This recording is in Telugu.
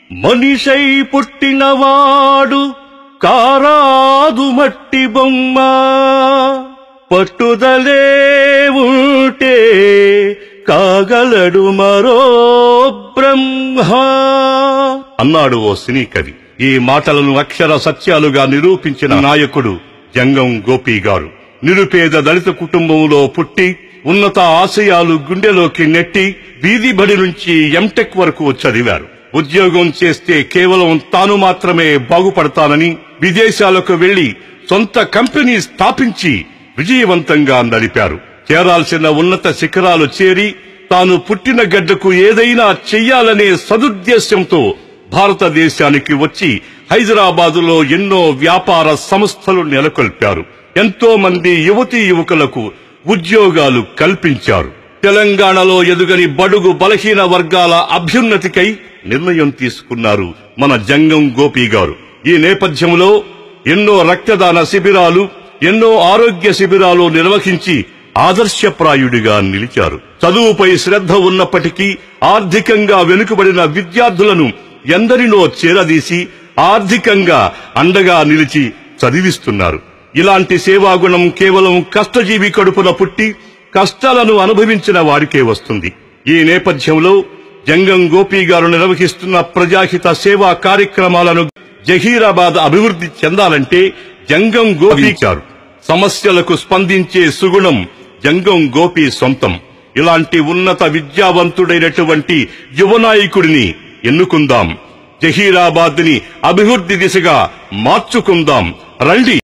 మనిషై పుట్టినవాడు కారాదు మట్టి బొమ్మ, పట్టుదలే ఉంటే కాగలడు మరో బ్రహ్మ అన్నాడు ఓ సినీ కవి. ఈ మాటలను అక్షర సత్యాలుగా నిరూపించిన నాయకుడు జంగం గోపి గారు. నిరుపేద దళిత కుటుంబంలో పుట్టి ఉన్నత ఆశయాలు గుండెలోకి నెట్టి వీధి బడి నుంచి ఎంటెక్ వరకు చదివారు. ఉద్యోగం చేస్తే కేవలం తాను మాత్రమే బాగుపడతానని విదేశాలకు వెళ్లి సొంత కంపెనీ స్థాపించి విజయవంతంగా నడిపారు. చేరాల్సిన ఉన్నత శిఖరాలు చేరి తాను పుట్టిన గడ్డకు ఏదైనా చెయ్యాలనే సదుద్దేశ్యంతో భారతదేశానికి వచ్చి హైదరాబాదులో ఎన్నో వ్యాపార సంస్థలు నెలకొల్పారు. ఎంతో మంది యువతీ యువకులకు ఉద్యోగాలు కల్పించారు. తెలంగాణలో ఎదుగని బడుగు బలహీన వర్గాల అభ్యున్నతికై నిర్ణయం తీసుకున్నారు మన జంగం గోపి గారు. ఈ నేపథ్యంలో ఎన్నో రక్తదాన శిబిరాలు, ఎన్నో ఆరోగ్య శిబిరాలు నిర్వహించి ఆదర్శప్రాయుడిగా నిలిచారు. చదువుపై శ్రద్ధ ఉన్నప్పటికీ ఆర్థికంగా వెనుకబడిన విద్యార్థులను ఎందరినో చేరదీసి ఆర్థికంగా అండగా నిలిచి చదివిస్తున్నారు. ఇలాంటి సేవాగుణం కేవలం కష్టజీవి కడుపున పుట్టి కష్టాలను అనుభవించిన వారికే వస్తుంది. ఈ నేపథ్యంలో జంగం గోపి గారు నిర్వహిస్తున్న ప్రజాహిత సేవా కార్యక్రమాలను జహీరాబాద్ అభివృద్ధి చెందాలంటే జంగం గోపి గారు సమస్యలకు స్పందించే సుగుణం జంగం గోపి సొంతం. ఇలాంటి ఉన్నత విద్యావంతుడైనటువంటి యువనాయకుడిని ఎన్నుకుందాం. జహీరాబాద్ ని అభివృద్ధి దిశగా మార్చుకుందాం రండి.